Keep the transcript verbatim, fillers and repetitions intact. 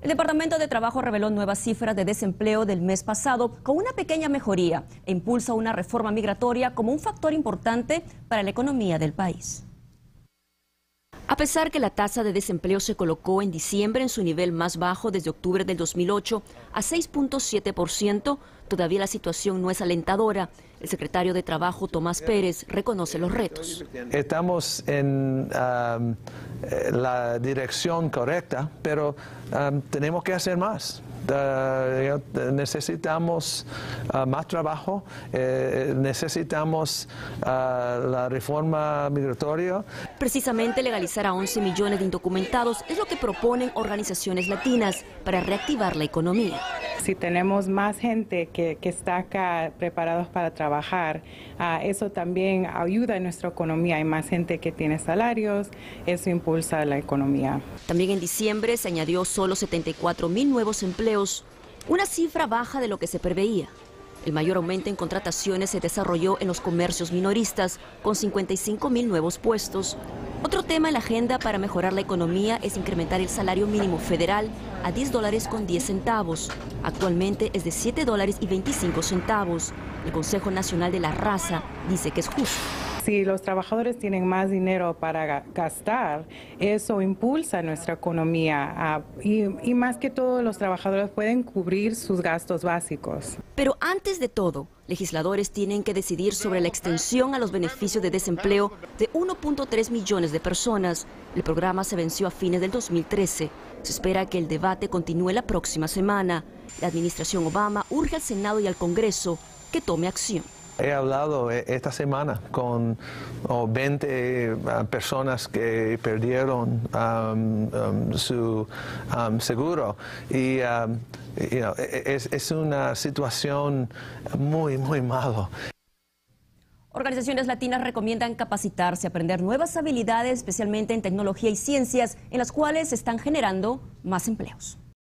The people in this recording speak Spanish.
El Departamento de Trabajo reveló nuevas cifras de desempleo del mes pasado con una pequeña mejoría e impulsa una reforma migratoria como un factor importante para la economía del país. A pesar que la tasa de desempleo se colocó en diciembre en su nivel más bajo desde octubre del dos mil ocho a seis punto siete por ciento, todavía la situación no es alentadora. El secretario de Trabajo, Tomás Pérez, reconoce los retos. Estamos en um, la dirección correcta, pero um, tenemos que hacer más. Uh, necesitamos uh, más trabajo, eh, necesitamos uh, la reforma migratoria. Precisamente legalizar a once millones de indocumentados es lo que proponen organizaciones latinas para reactivar la economía. Si tenemos más gente que, que está acá preparados para trabajar, uh, eso también ayuda a nuestra economía. Hay más gente que tiene salarios, eso impulsa la economía. También en diciembre se añadió solo setenta y cuatro mil nuevos empleos, una cifra baja de lo que se preveía. El mayor aumento en contrataciones se desarrolló en los comercios minoristas, con cincuenta y cinco mil nuevos puestos. Otro tema en la agenda para mejorar la economía es incrementar el salario mínimo federal a diez dólares con diez centavos. Actualmente es de siete dólares y veinticinco centavos. El Consejo Nacional de la Raza dice que es justo. Si los trabajadores tienen más dinero para gastar, eso impulsa nuestra economía uh, y, y más que todo los trabajadores pueden cubrir sus gastos básicos. Pero antes de todo, legisladores tienen que decidir sobre la extensión a los beneficios de desempleo de uno punto tres millones de personas. El programa se venció a fines del dos mil trece. Se espera que el debate continúe la próxima semana. La administración Obama urge al Senado y al Congreso que tome acción. He hablado esta semana con oh, veinte uh, personas que perdieron um, um, su um, seguro y um, you know, es, es una situación muy, muy mala. Organizaciones latinas recomiendan capacitarse, aprender nuevas habilidades, especialmente en tecnología y ciencias, en las cuales se están generando más empleos.